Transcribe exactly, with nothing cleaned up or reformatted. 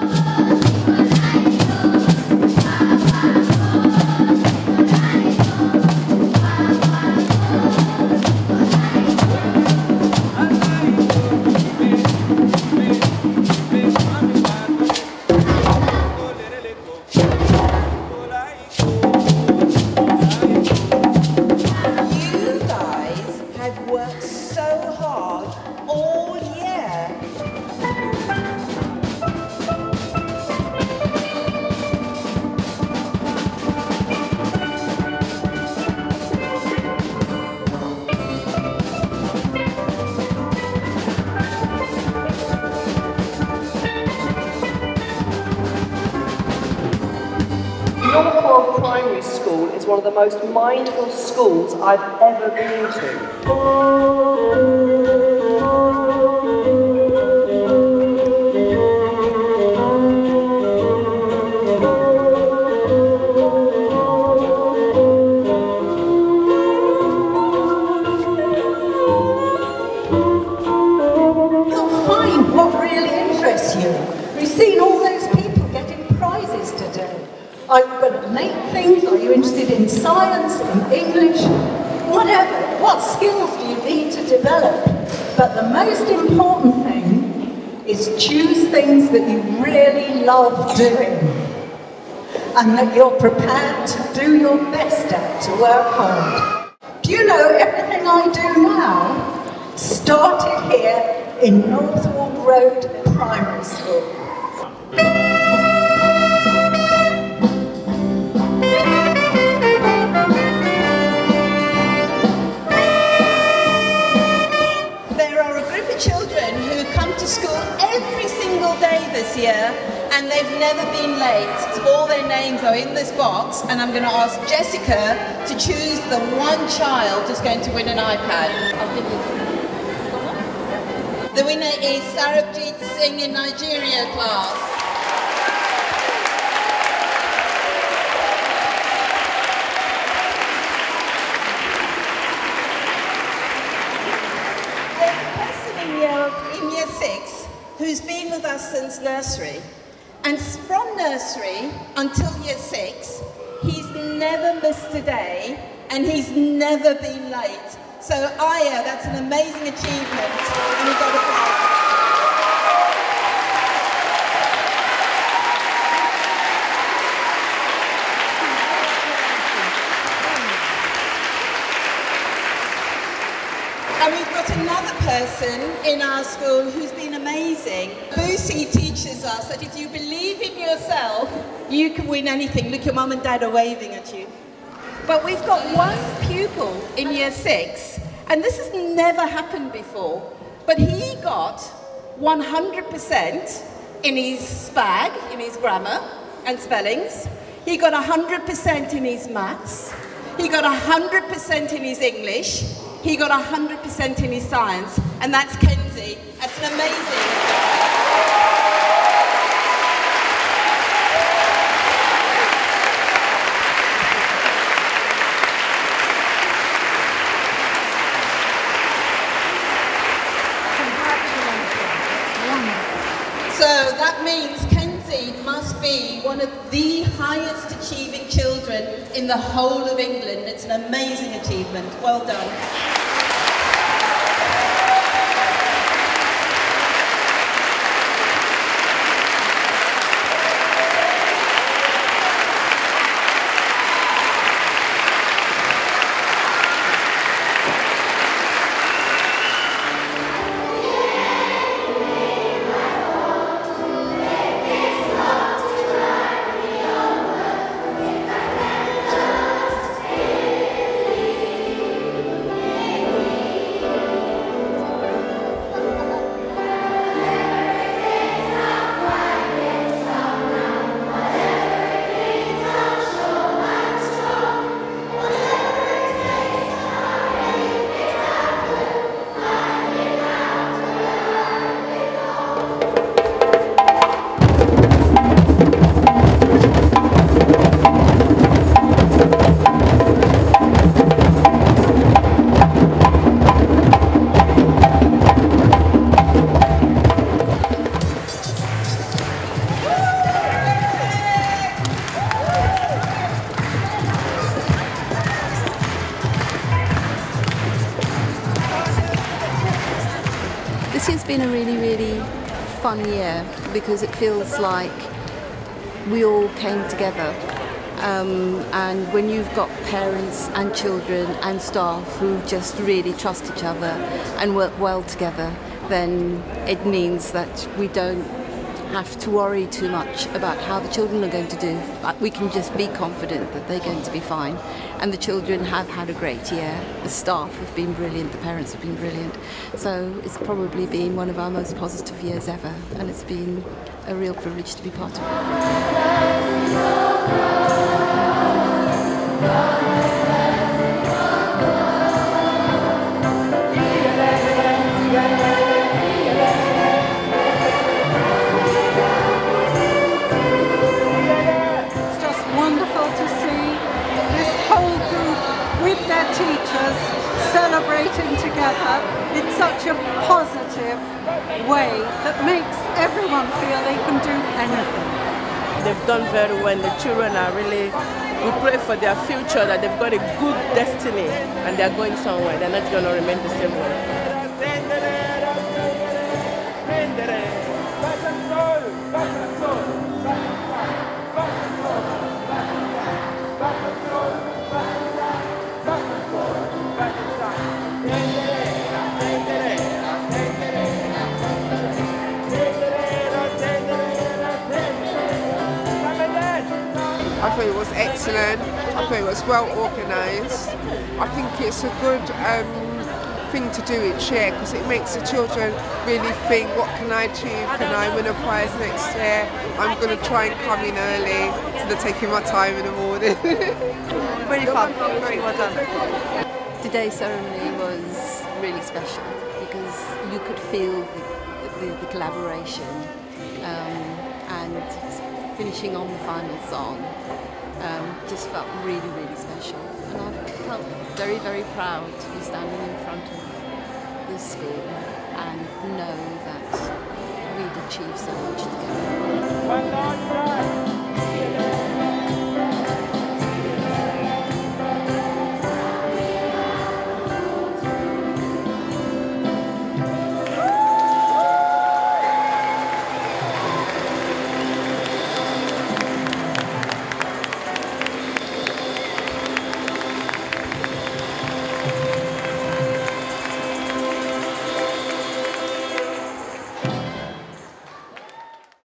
Northwold Primary School is one of the most mindful schools I've ever been to. You'll find what really interests you. We've seen all those people getting prizes today. Are you going to make things? Are you interested in science, in English? Whatever. What skills do you need to develop? But the most important thing is choose things that you really love doing and that you're prepared to do your best at, to work hard. Do you know everything I do now started here in Northwold Road Primary School? Children who come to school every single day this year and they've never been late. All their names are in this box and I'm going to ask Jessica to choose the one child who's going to win an iPad. I'll give you. The winner is Sarabjit Singh in Nigeria class. In year six, who's been with us since nursery, and from nursery until year six, he's never missed a day, and he's never been late. So Aya, that's an amazing achievement, and you got a prize. And we've got another person in our school who's been amazing. Boosie teaches us that if you believe in yourself, you can win anything. Look, your mum and dad are waving at you. But we've got one pupil in year six, and this has never happened before, but he got one hundred percent in his spag, in his grammar and spellings. He got one hundred percent in his maths. He got one hundred percent in his English. He got one hundred percent in his science, and that's Kenzie. That's an amazing. So that means Kenzie must be one of the highest achieving children in the whole of England. It's an amazing achievement. Well done. This year's been a really, really fun year because it feels like we all came together. Um, and when you've got parents and children and staff who just really trust each other and work well together, then it means that we don't have to worry too much about how the children are going to do. We can just be confident that they're going to be fine. And the children have had a great year. The staff have been brilliant, the parents have been brilliant. So it's probably been one of our most positive years ever, and it's been a real privilege to be part of teachers celebrating together in such a positive way that makes everyone feel they can do anything. They've done very well. The children are really, we pray for their future, that they've got a good destiny and they're going somewhere. They're not going to remain the same way. I thought it was excellent. I thought it was well organised. I think it's a good um, thing to do each year because it makes the children really think, what can I achieve? Can I win a prize next year? I'm going to try and come in early instead of taking my time in the morning. Really fun, very well done. Today's ceremony was really special because you could feel the, the, the collaboration um, and finishing on the final song um, just felt really, really special. And I felt very, very proud to be standing in front of this school and know that we'd achieved so much together.